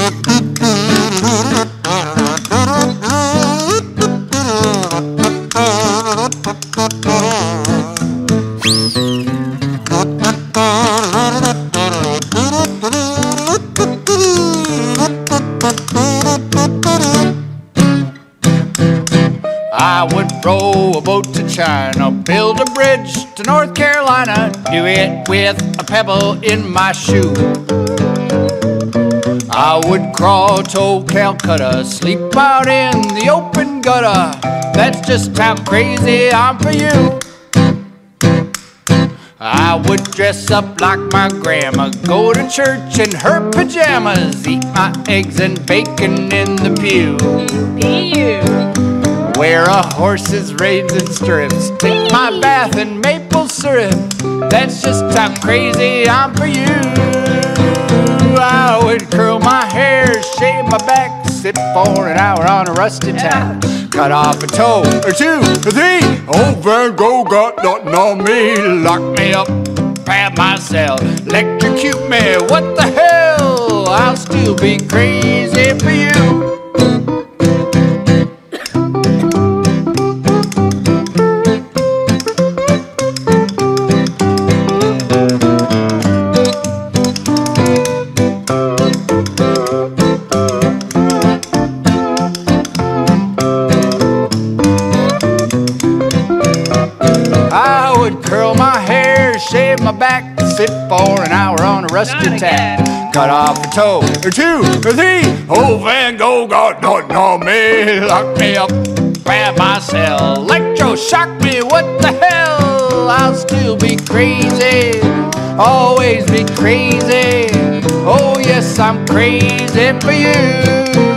I would row a boat to China, build a bridge to North Carolina, do it with a pebble in my shoe. I would crawl to Calcutta, sleep out in the open gutter. That's just how crazy I'm for you. I would dress up like my grandma, go to church in her pajamas, eat my eggs and bacon in the pew. Wear a horse's reins and stirrups, take my bath in maple syrup. That's just how crazy I'm for you. I would curl my hair, shave my back, sit for an hour on a rusty tack, cut off a toe or two or three. Old Van Gogh got nothing on me. Lock me up, grab myself, electrocute me. What the hell? I'll still be crazy for you. Shave my back, sit for an hour on a rusty tack, cut off a toe or two or three. Old Van Gogh got nothing on me. Lock me up, grab myself, electroshock me. What the hell? I'll still be crazy, always be crazy. Oh yes, I'm crazy for you.